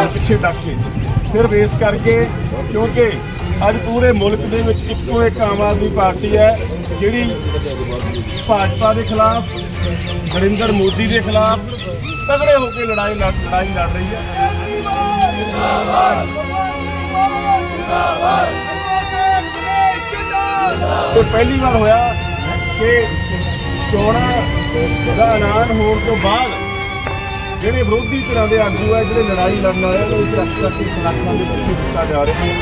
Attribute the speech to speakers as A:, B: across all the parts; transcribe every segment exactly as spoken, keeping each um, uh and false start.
A: पिछे ढक के सिर्फ इस करके क्योंकि अज पूरे मुल्क दे विच इक्को एक आम आदमी पार्टी है जिहड़ी भाजपा के खिलाफ नरेंद्र मोदी के खिलाफ तगड़े होकर लड़ाई लड़ लड़ाई लड़ रही है। तो पहली बार होया कि चोणां दा ऐलान होने तो बाद जिहड़े विरोधी तरह के आगू है जिहड़े लड़ाई लड़न वाले उन्हें रख रख सलाखां दे पिछे दिता जा रहा है।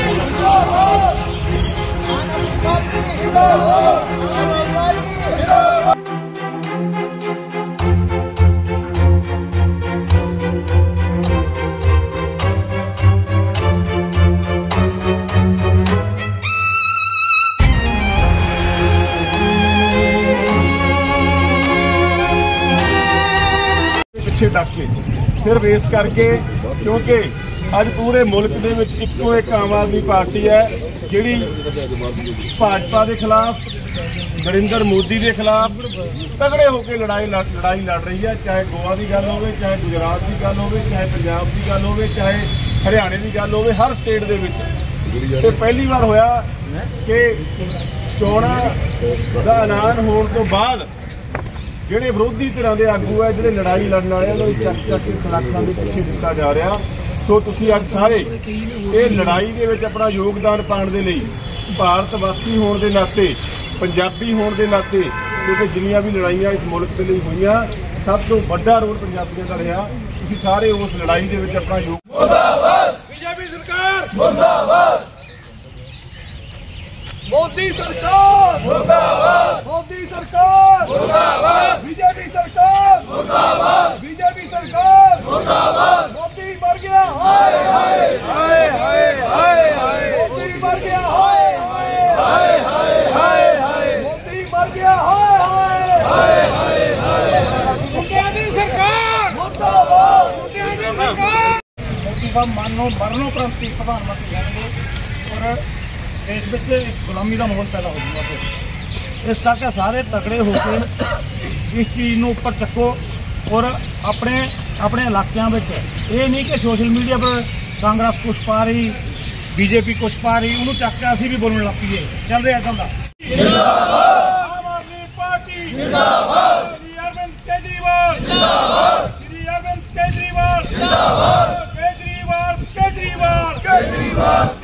A: पिछे ढक के सिर्फ इस करके क्योंकि अज पूरे मुल्क दे विच इक्को एक आम आदमी पार्टी है जिहड़ी भाजपा के खिलाफ नरेंद्र मोदी के खिलाफ तगड़े होकर लड़ाई लड़ लड़ाई लड़ रही है। चाहे गोवा की गल होवे, चाहे गुजरात की गल होवे, चाहे पंजाब की गल होवे, चाहे हरियाणे की गल होवे, हर स्टेट दे विच ते पहली बार होया कि चोणां दा ऐलान होने तो बाद जिहड़े विरोधी तरह के आगू है जिहड़े लड़ाई लड़न वाले उन्हें चक चक के सलाखां दे पिछे दिता जा रहा। सो तुसीं अज सारे ये लड़ाई दे विच अपना योगदान पाउण दे लई भारत वासी होने के नाते पंजाबी होने के नाते क्योंकि जिन्नियां भी लड़ाइयां इस मुल्क के लिए होईयां सब तो वड्डा रोल पंजाबियों का रहा। तुसीं सारे उस लड़ाई दे विच अपना योग बीजेपी सरकार मुर्दाबाद, मोदी सरकार मुर्दाबाद, मोदी सरकार मुर्दाबाद, बीजेपी सरकार मुर्दाबाद, बीजेपी सरकार मुर्दाबाद, मोदी मर गया हाय हाय हाय हाय हाय हाय, मोदी मर गया हाय हाय हाय हाय हाय हाय, मोदी मर गया हाय हाय हाय हाय हाय, मोदी सरकार मुर्दाबाद, मोदी सरकार। मोदी का मानो मरणोपरंत प्रधानमंत्री बनेंगे और देश में गुलामी का माहौल पैदा हो जाएगा। इस करके सारे तगड़े होकर इस चीज़ को उपर चको और अपने अपने इलाकों में ये नहीं कि सोशल मीडिया पर कांग्रेस कुछ पा रही, बीजेपी कुछ पा रही, उन्होंने चक के असीं भी बोलने लग पईए। चल रहा चलता आम आदमी पार्टी जिंदाबाद, श्री अरविंद केजरीवाल जिंदाबाद, श्री अरविंद केजरीवाल जिंदाबाद, केजरीवाल केजरीवाल केजरीवाल